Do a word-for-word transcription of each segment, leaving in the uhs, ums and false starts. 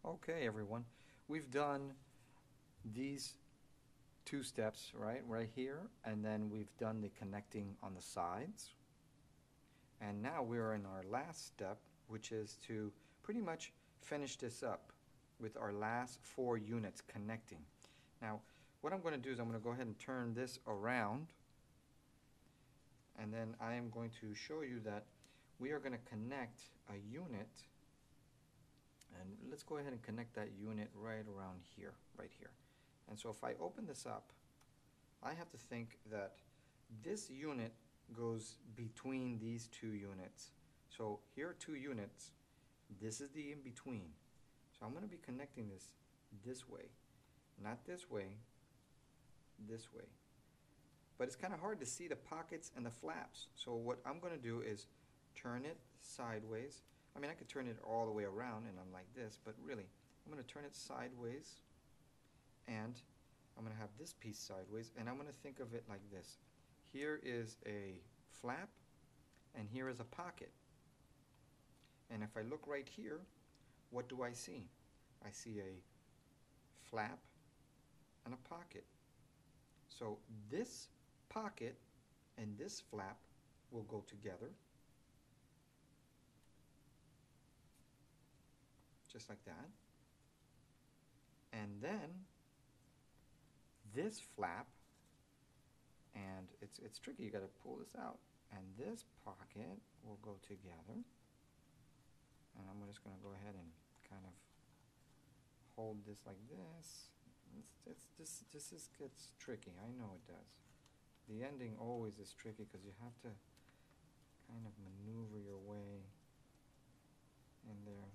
Okay, everyone. We've done these two steps, right, right here, and then we've done the connecting on the sides. And now we're in our last step, which is to pretty much finish this up with our last four units connecting. Now, what I'm going to do is I'm going to go ahead and turn this around, and then I am going to show you that we are going to connect a unit. And let's go ahead and connect that unit right around here, right here. And so if I open this up, I have to think that this unit goes between these two units. So here are two units. This is the in-between. So I'm going to be connecting this this way. Not this way, this way. But it's kind of hard to see the pockets and the flaps. So what I'm going to do is turn it sideways. I mean, I could turn it all the way around and I'm like this, but really, I'm going to turn it sideways, and I'm going to have this piece sideways, and I'm going to think of it like this. Here is a flap, and here is a pocket. And if I look right here, what do I see? I see a flap and a pocket. So this pocket and this flap will go together, just like that. And then this flap, and it's, it's tricky, you got to pull this out, and this pocket will go together. And I'm just going to go ahead and kind of hold this like this. It's, it's, this, this is, gets tricky, I know it does. The ending always is tricky because you have to kind of maneuver your way in there.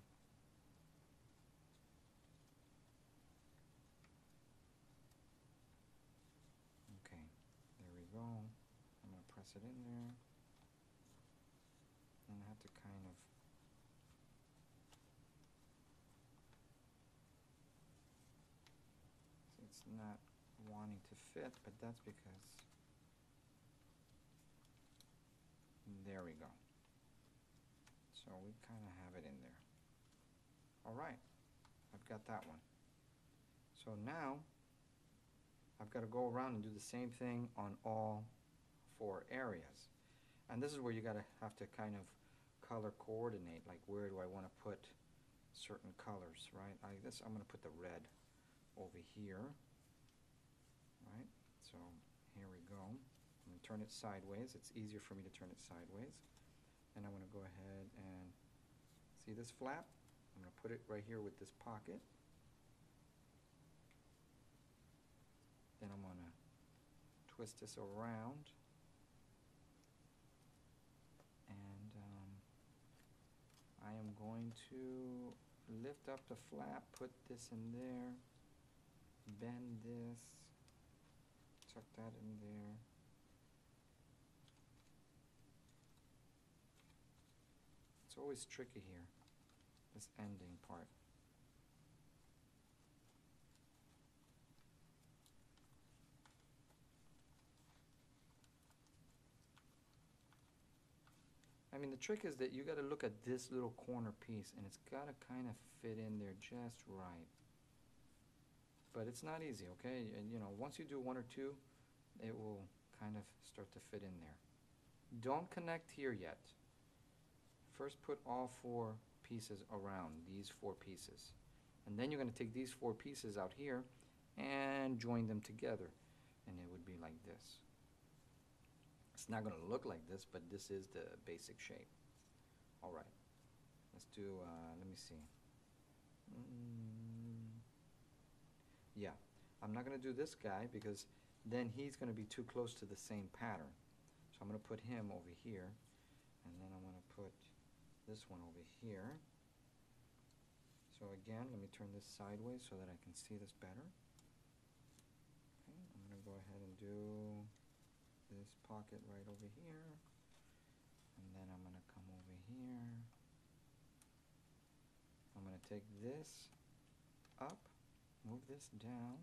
Go. I'm going to press it in there, and I have to kind of see, it's not wanting to fit, but that's because there we go. So we kind of have it in there. All right, I've got that one. So now I've got to go around and do the same thing on all four areas. And this is where you got to have to kind of color coordinate, like where do I want to put certain colors, right? I guess I'm going to put the red over here, right? So here we go. I'm going to turn it sideways. It's easier for me to turn it sideways. And I'm going to go ahead and see this flap? I'm going to put it right here with this pocket. Then I'm going to twist this around, and um, I am going to lift up the flap, put this in there, bend this, tuck that in there. It's always tricky here, this ending part. I mean, the trick is that you got to look at this little corner piece, and it's got to kind of fit in there just right. But it's not easy, okay? And you know, once you do one or two, it will kind of start to fit in there. Don't connect here yet. First put all four pieces around, these four pieces. And then you're going to take these four pieces out here and join them together. And it would be like this. It's not going to look like this, but this is the basic shape. All right. Let's do, uh, let me see. Mm, yeah. I'm not going to do this guy because then he's going to be too close to the same pattern. So I'm going to put him over here, and then I'm going to put this one over here. So again, let me turn this sideways so that I can see this better. Okay, I'm going to go ahead and do this pocket right over here, and then I'm going to come over here. I'm going to take this up, move this down,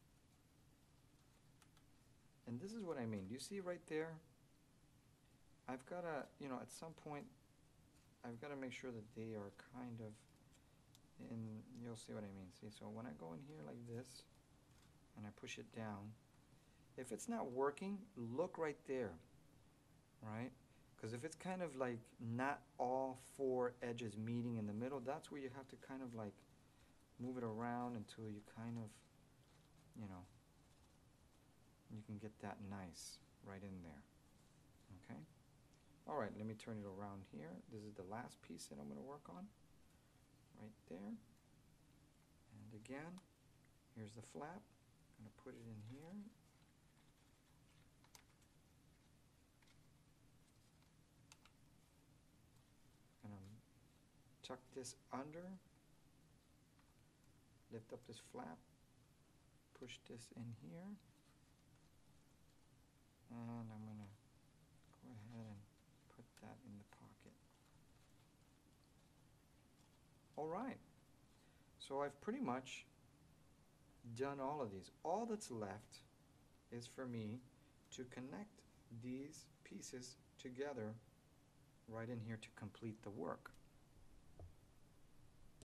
and this is what I mean. Do you see right there? I've got to, you know, at some point, I've got to make sure that they are kind of in, you you'll see what I mean. See, so when I go in here like this, and I push it down, if it's not working, look right there, right? Because if it's kind of like not all four edges meeting in the middle, that's where you have to kind of like move it around until you kind of, you know, you can get that nice right in there, okay? All right, let me turn it around here. This is the last piece that I'm going to work on, right there. And again, here's the flap. I'm going to put it in here. I'm going to tuck this under, lift up this flap, push this in here, and I'm going to go ahead and put that in the pocket. All right, so I've pretty much done all of these. All that's left is for me to connect these pieces together right in here to complete the work.